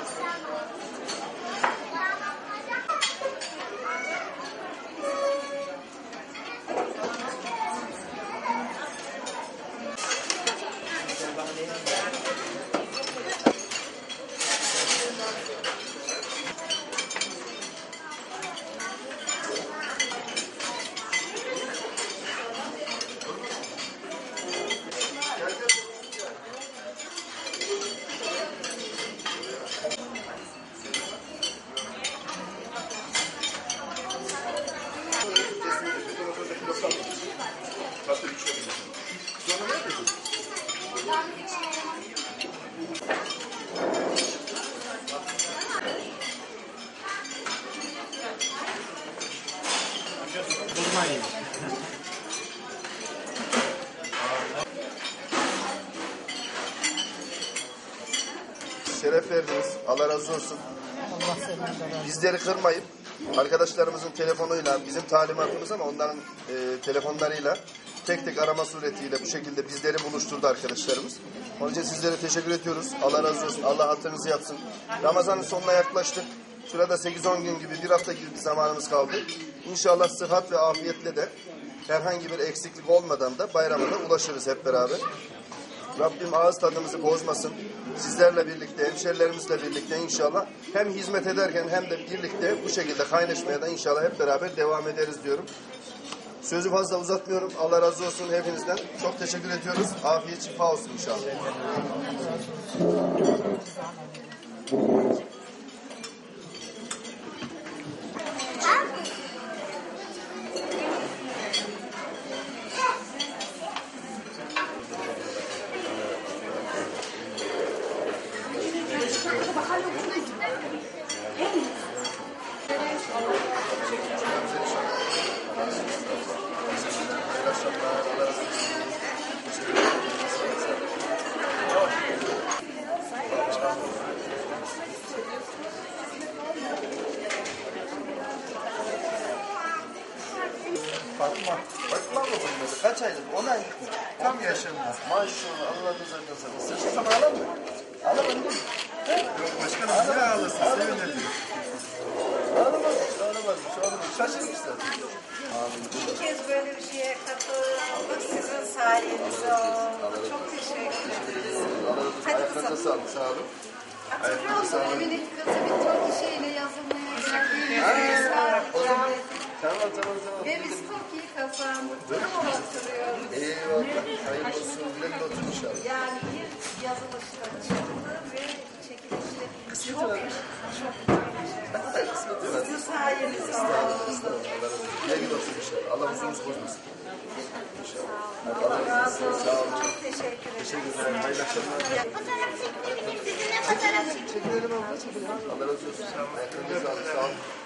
Şeref verdiniz. Allah razı olsun. Bizleri kırmayıp arkadaşlarımızın telefonuyla, bizim talimatımız ama onların telefonlarıyla tek tek arama suretiyle bu şekilde bizleri buluşturdu arkadaşlarımız. Onun için sizlere teşekkür ediyoruz. Allah razı olsun. Allah hatırınızı yapsın. Ramazan'ın sonuna yaklaştık. Şurada 8-10 gün gibi, bir hafta gibi bir zamanımız kaldı. İnşallah sıhhat ve afiyetle de herhangi bir eksiklik olmadan da bayramına ulaşırız hep beraber. Rabbim ağız tadımızı bozmasın. Sizlerle birlikte, hemşerilerimizle birlikte inşallah hem hizmet ederken hem de birlikte bu şekilde kaynaşmaya da inşallah hep beraber devam ederiz diyorum. Sözü fazla uzatmıyorum. Allah razı olsun hepinizden. Çok teşekkür ediyoruz. Afiyet şifa olsun inşallah. Fatma mı bulunmadı? Kaç aylık? 10 aylık mı? Tam yaşında. Maşallah Allah rızasına sakın. Sıçrasam ağlar mı? Ağlamadın mı? Yok başkanım niye ağlasın? Sevinirdim. Ağlamamış. Şaşırmışlar. İlk kez böyle bir şeye katıldık. Sizin sayenizde oldu. Çok teşekkür ederiz. Ayaklarınıza sağlık. Sağ olun. Hatırlıyor musun? Eminik kızı bir Toki şeyle yazılmaya geldiğimiz. Tamam. Ve biz Toki'yi kazandık. Bunu hatırlıyorum. Eyvallah. Hayırlı olsun. Güle otur inşallah. Yani bir yazılışta çıktı ve çekilişte çok sizin sayenizde oldu. Güle olsun inşallah. Allah huzurunuzu bozmasın. Allah razı olsun. Çok teşekkür ederim. Hayırlı akşamlar. Fotoğraf çekilebilir. Sizinle fotoğraf çekilebilir. Çekilelim abla. Allah razı olsun. Ayaklarınıza sağlık. Sağ olun.